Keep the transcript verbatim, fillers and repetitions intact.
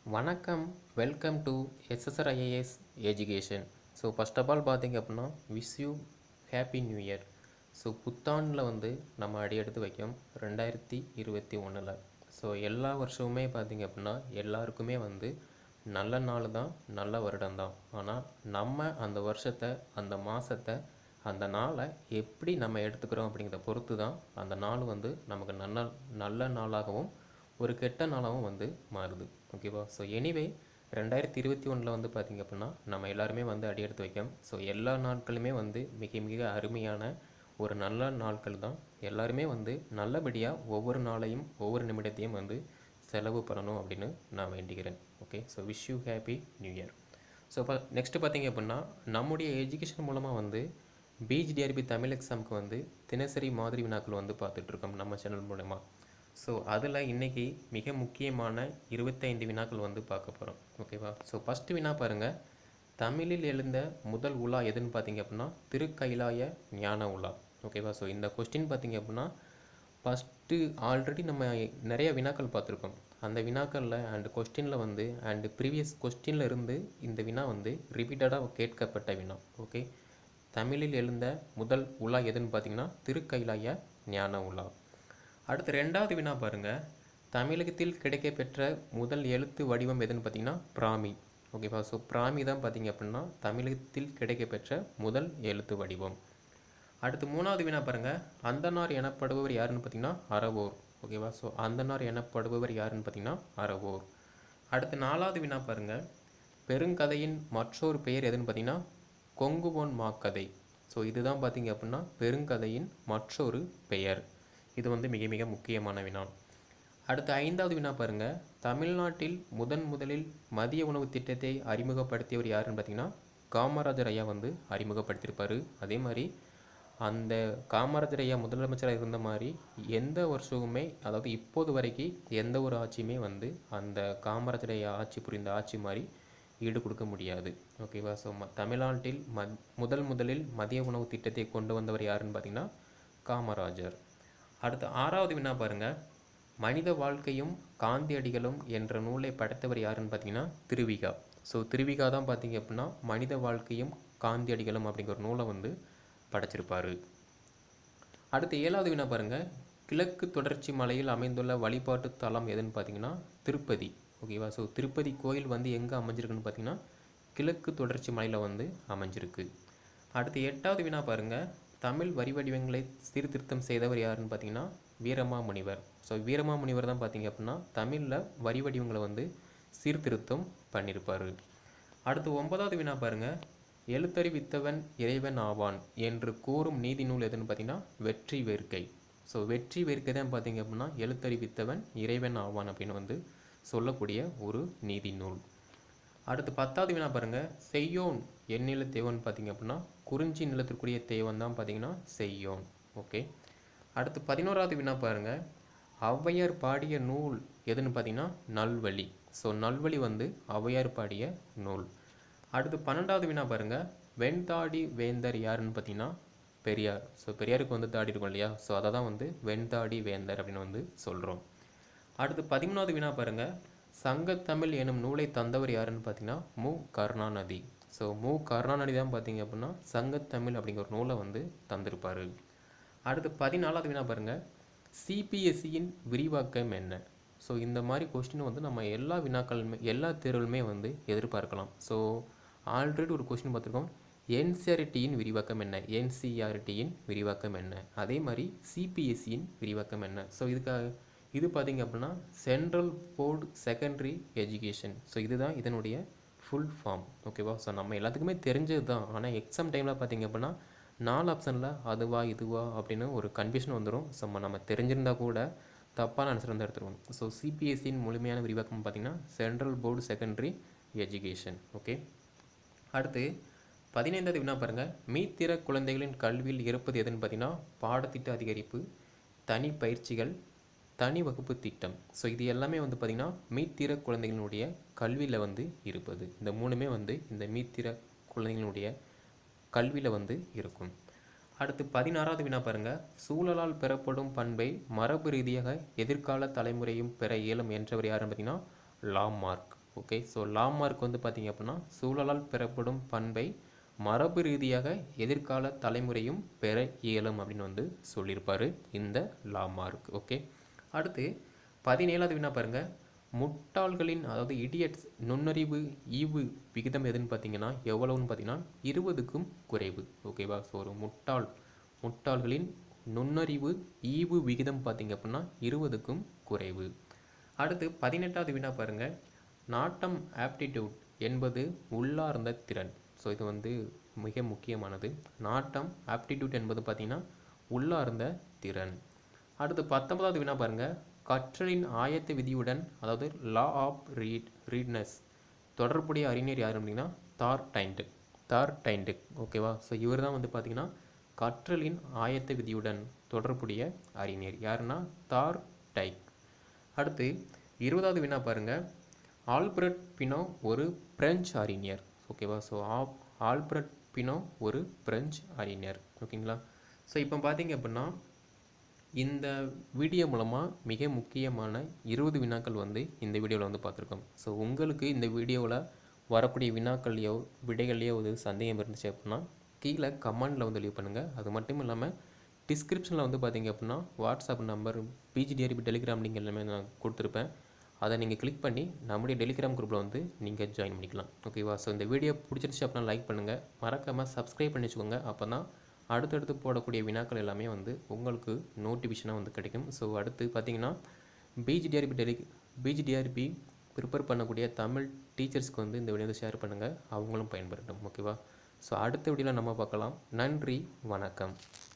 வணக்கம், welcome to SSR IAS education. So first of all பார்த்தீங்க அப்படின்னா wish you happy new year. So புத்தாண்டில் வந்து நம்ம அடி எடுத்து வைக்கோம் ரெண்டாயிரத்தி இருபத்தி ஒன்றில். ஸோ எல்லா வருஷமுமே பார்த்தீங்க அப்படின்னா எல்லாருக்குமே வந்து நல்ல நாள் தான், நல்ல வருடம் தான். ஆனால் நம்ம அந்த வருஷத்தை, அந்த மாதத்தை, அந்த நாளை எப்படி நம்ம எடுத்துக்கிறோம் அப்படிங்கிறத பொறுத்து தான் அந்த நாள் வந்து நமக்கு நல்ல நல்ல நாளாகவும் ஒரு கெட்ட நாளாகவும் வந்து மாறுது. ஓகேவா? ஸோ எனிவே ரெண்டாயிரத்தி இருபத்தி ஒன்றில் வந்து பார்த்திங்க அப்படின்னா நம்ம எல்லாருமே வந்து அடி எடுத்து வைக்கோம். ஸோ எல்லா நாட்களுமே வந்து மிக மிக அருமையான ஒரு நல்ல நாட்கள் தான். எல்லாருமே வந்து நல்லபடியாக ஒவ்வொரு நாளையும் ஒவ்வொரு நிமிடத்தையும் வந்து செலவு பண்ணணும் அப்படின்னு நான் வேண்டிக்கிறேன். Okay, so wish you happy new year. So இப்போ நெக்ஸ்ட்டு பார்த்திங்க அப்படின்னா நம்முடைய எஜுகேஷன் மூலமாக வந்து பிஜிடிஆர்பி தமிழ் எக்ஸாமுக்கு வந்து தினசரி மாதிரி வினாக்கள் வந்து பார்த்துட்ருக்கோம் நம்ம சேனல் மூலமா. ஸோ அதில் இன்றைக்கி மிக முக்கியமான இருபத்தைந்து வினாக்கள் வந்து பார்க்க போகிறோம். ஓகேவா? ஸோ ஃபஸ்ட்டு வினா பாருங்கள். தமிழில் எழுந்த முதல் உலா எதுன்னு பார்த்தீங்க அப்படின்னா திருக்கைலாய ஞான உலா. ஓகேவா? ஸோ இந்த கொஸ்டின் பார்த்தீங்க அப்படின்னா ஃபஸ்ட்டு ஆல்ரெடி நம்ம நிறைய வினாக்கள் பார்த்துருக்கோம். அந்த வினாக்களில் அண்டு கொஸ்டினில் வந்து அண்டு ப்ரீவியஸ் கொஸ்டினில் இருந்து இந்த வினா வந்து ரிப்பீட்டடாக கேட்கப்பட்ட வினா. ஓகே, தமிழில் எழுந்த முதல் உலா எதுன்னு பார்த்தீங்கன்னா திருக்கைலாய ஞான உலா. அடுத்து ரெண்டாவது வினா பாருங்கள். தமிழகத்தில் கிடைக்கப்பெற்ற முதல் எழுத்து வடிவம் எதுன்னு பார்த்தீங்கன்னா பிராமி. ஓகேவா? ஸோ பிராமி தான் பார்த்தீங்க அப்படின்னா தமிழகத்தில் கிடைக்கப்பெற்ற முதல் எழுத்து வடிவம். அடுத்து மூணாவது வினா பாருங்கள். அந்தனார் எனப்படுபவர் யாருன்னு பார்த்தீங்கன்னா அறவோர். ஓகேவா? ஸோ அந்தனார் எனப்படுபவர் யாருன்னு பார்த்தீங்கன்னா அறவோர். அடுத்து நாலாவது வினா பாருங்கள். பெருங்கதையின் மற்றொரு பெயர் எதுன்னு பார்த்தீங்கன்னா கொங்குவோன் மாக்கதை. ஸோ இதுதான் பார்த்தீங்க அப்படின்னா பெருங்கதையின் மற்றொரு பெயர். இது வந்து மிக மிக முக்கியமான வினா. அடுத்த ஐந்தாவது வினா பாருங்கள். தமிழ்நாட்டில் முதன் முதலில் மதிய உணவு திட்டத்தை அறிமுகப்படுத்தியவர் யாருன்னு பார்த்தீங்கன்னா காமராஜர் ஐயா வந்து அறிமுகப்படுத்தியிருப்பார். அதே மாதிரி அந்த காமராஜர் ஐயா முதலமைச்சராக இருந்த மாதிரி எந்த வருஷமுமே, அதாவது இப்போது வரைக்கும் எந்த ஒரு ஆட்சியுமே வந்து அந்த காமராஜர் ஐயா ஆட்சி புரிந்த ஆட்சி மாதிரி ஈடு கொடுக்க முடியாது. ஓகேவா? ஸோ ம தமிழ்நாட்டில் ம முதல் முதலில் மதிய உணவு திட்டத்தை கொண்டு வந்தவர் யாருன்னு பார்த்தீங்கன்னா காமராஜர். அடுத்து ஆறாவது வினா பாருங்கள். மனித வாழ்க்கையும் காந்தியடிகளும் என்ற நூலை படைத்தவர் யாருன்னு பார்த்தீங்கன்னா திருவிகா. ஸோ திருவிகா தான் பார்த்தீங்க அப்படின்னா மனித வாழ்க்கையும் காந்தியடிகளும் அப்படிங்கிற ஒரு நூலை வந்து படைச்சிருப்பார். அடுத்து ஏழாவது வினா பாருங்கள். கிழக்கு தொடர்ச்சி மலையில் அமைந்துள்ள வழிபாட்டு தலம் எதுன்னு பார்த்தீங்கன்னா திருப்பதி. ஓகேவா? ஸோ திருப்பதி கோயில் வந்து எங்கே அமைஞ்சிருக்குன்னு பார்த்தீங்கன்னா கிழக்கு தொடர்ச்சி மலையில் வந்து அமைஞ்சிருக்கு. அடுத்து எட்டாவது வினா பாருங்கள். தமிழ் வரி வடிவங்களை சீர்திருத்தம் செய்தவர் யாருன்னு பார்த்தீங்கன்னா வீரமாமுனிவர். ஸோ வீரமாமுனிவர் தான் பார்த்தீங்க அப்படின்னா தமிழில் வரி வடிவங்களை வந்து சீர்திருத்தம் பண்ணியிருப்பார். அடுத்து ஒன்பதாவது வினா பாருங்கள். எழுத்தறிவித்தவன் இறைவன் ஆவான் என்று கூறும் நீதி நூல் எதுன்னு பார்த்தீங்கன்னா வெற்றி வேர்க்கை. ஸோ வெற்றி வேர்க்கை தான் பார்த்தீங்க அப்படின்னா எழுத்தறிவித்தவன் இறைவன் ஆவான் அப்படின்னு வந்து சொல்லக்கூடிய ஒரு நீதி நூல். அடுத்து பத்தாவது வினா பாருங்கள். செய்யோன் எந்நில தேவன் பார்த்தீங்க அப்படின்னா குறிஞ்சி நிலத்திற்குரிய தேவன் தான் பார்த்தீங்கன்னா செய்யோன். ஓகே. அடுத்து பதினோராவது வினா பாருங்கள். ஔவையார் பாடிய நூல் எதுன்னு பார்த்தீங்கன்னா நல்வழி. ஸோ நல்வழி வந்து ஔவையார் பாடிய நூல். அடுத்து பன்னெண்டாவது வினா பாருங்கள். வெண்தாடி வேந்தர் யாருன்னு பார்த்தீங்கன்னா பெரியார். ஸோ பெரியாருக்கு வந்து தாடி இருக்கும் இல்லையா? ஸோ அதை தான் வந்து வெண்தாடி வேந்தர் அப்படின்னு வந்து சொல்கிறோம். அடுத்து பதிமூணாவது வினா பாருங்கள். சங்கத்தமிழ் எனும் நூலை தந்தவர் யாருன்னு பார்த்தீங்கன்னா மு கருணாநிதி. ஸோ மு கருணாநிதி தான் பார்த்தீங்க அப்படின்னா சங்கத்தமிழ் அப்படிங்கிற ஒரு நூலை வந்து தந்திருப்பார். அடுத்து பதினாலாவது வினா பாருங்கள். சிபிஎஸ்சியின் விரிவாக்கம் என்ன? ஸோ இந்த மாதிரி கொஸ்டின் வந்து நம்ம எல்லா வினாக்களுமே எல்லா தேர்வுகளுமே வந்து எதிர்பார்க்கலாம். ஸோ ஆல்ரெடி ஒரு கொஸ்டின் பார்த்துருக்கோம். என்சிஆர்டியின் விரிவாக்கம் என்ன? என்சிஆர்டியின் விரிவாக்கம் என்ன? அதே மாதிரி சிபிஎஸ்சியின் விரிவாக்கம் என்ன? ஸோ இதுக்காக இது பார்த்திங்க அப்படின்னா central board secondary education. So இதுதான் இதனுடைய ஃபுல் ஃபார்ம். ஓகேவா? ஸோ நம்ம எல்லாத்துக்குமே தெரிஞ்சது தான். ஆனால் எக்ஸாம் டைமில் பார்த்திங்க அப்படின்னா நாலு ஆப்ஷனில் அதுவா இதுவா அப்படின்னு ஒரு கன்ஃபியூஷன் வந்துடும். ஸோ நம்ம தெரிஞ்சிருந்தால் கூட தப்பான ஆன்சர் வந்து எடுத்துருவோம். ஸோ சிபிஎஸ்சியின் முழுமையான விரிவாக்கம் பார்த்திங்கன்னா central board secondary education. Okay. அடுத்து பதினைந்தாவது வினா பாருங்கள். மீத்திர குழந்தைகளின் கல்வியில் இருப்பது எதுன்னு பார்த்தீங்கன்னா பாடத்திட்ட அதிகரிப்பு, தனி பயிற்சிகள், தனி வகுப்பு திட்டம். ஸோ இது எல்லாமே வந்து பார்த்திங்கன்னா மீத்திர குழந்தைகளுடைய கல்வியில் வந்து இருப்பது. இந்த மூணுமே வந்து இந்த மீத்திர குழந்தைகளுடைய கல்வியில் வந்து இருக்கும். அடுத்து பதினாறாவது வினா பாருங்கள். சூழலால் பெறப்படும் பண்பை மரபு ரீதியாக எதிர்கால தலைமுறையும் பெற இயலும் என்றவர் யாருன்னு பார்த்தீங்கன்னா லாமார்க். ஓகே. ஸோ லாமார்க் வந்து பார்த்தீங்க அப்படின்னா சூழலால் பெறப்படும் பண்பை மரபு ரீதியாக எதிர்கால தலைமுறையும் பெற இயலும் அப்படின்னு வந்து சொல்லியிருப்பார் இந்த லாமார்க். ஓகே. அடுத்து பதினேழாவது வினா பாருங்கள். முட்டாள்களின் அதாவது இடியட்ஸ் நுண்ணறிவு ஈவு விகிதம் எதுன்னு பார்த்தீங்கன்னா எவ்வளவுன்னு பார்த்தீங்கன்னா இருபதுக்கும் குறைவு. ஓகேவா. ஸோ ஒரு முட்டாள் முட்டாள்களின் நுண்ணறிவு ஈவு விகிதம் பார்த்தீங்க அப்படின்னா இருபதுக்கும் குறைவு. அடுத்து பதினெட்டாவது வினா பாருங்கள். நாட்டம் ஆப்டிடியூட் என்பது உள்ளார்ந்த திறன். ஸோ இது வந்து மிக முக்கியமானது. நாட்டம் ஆப்டிடியூட் என்பது பார்த்திங்கன்னா உள்ளார்ந்த திறன். அடுத்து பத்தொன்பதாவது வினா பாருங்கள். கற்றலின் ஆயத்த விதியுடன் அதாவது லா ஆஃப் ரீட் ரீட்னஸ் தொடர்புடைய அறிஞர் யார் அப்படின்னா தார் டைண்ட் தார் டைண்ட் ஓகேவா. ஸோ இவர் தான் வந்து பார்த்திங்கன்னா கற்றலின் ஆயத்த விதியுடன் தொடர்புடைய அறிஞர் யாருன்னா தார் டைக். அடுத்து இருபதாவது வினா பாருங்கள். ஆல்பர்ட் பினோ ஒரு பிரெஞ்சு அறிஞர். ஓகேவா. ஸோ ஆல்பர்ட் பினோ ஒரு பிரெஞ்சு அறிஞர். ஓகேங்களா. ஸோ இப்போ பார்த்தீங்க அப்படின்னா இந்த வீடியோ மூலமாக மிக முக்கியமான இருபது வினாக்கள் வந்து இந்த வீடியோவில் வந்து பார்த்துருக்கோம். ஸோ உங்களுக்கு இந்த வீடியோவில் வரக்கூடிய வினாக்கள்லையோ விடைகள்லையோ ஒரு சந்தேகம் இருந்துச்சு அப்படின்னா கீழே கமெண்டில் வந்து லீவ் பண்ணுங்கள். அது மட்டும் இல்லாமல் டிஸ்கிரிப்ஷனில் வந்து பார்த்தீங்க அப்படின்னா WhatsApp number PGTRB Telegram link எல்லாமே நான் கொடுத்துருப்பேன். அதை நீங்கள் கிளிக் பண்ணி நம்முடைய டெலிகிராம் குரூப்பில் வந்து நீங்கள் ஜாயின் பண்ணிக்கலாம். ஓகேவா. ஸோ இந்த வீடியோ பிடிச்சிருச்சு அப்படின்னா லைக் பண்ணுங்கள். மறக்காமல் சப்ஸ்கிரைப் பண்ணி வச்சுக்கோங்க. அப்போ தான் அடுத்தடுத்து போடக்கூடிய வினாக்கள் எல்லாமே வந்து உங்களுக்கு நோட்டிஃபிகேஷனாக வந்து கிடைக்கும். ஸோ அடுத்து பார்த்தீங்கன்னா பிஜிடிஆர்பி டெலி பிஜிடிஆர்பி ப்ரிப்பேர் பண்ணக்கூடிய தமிழ் டீச்சர்ஸ்க்கு வந்து இந்த வீடியோ ஷேர் பண்ணுங்கள். அவங்களும் பயன்பெறட்டும். ஓகேவா. ஸோ அடுத்த வீடியோவில் நம்ம பார்க்கலாம். நன்றி, வணக்கம்.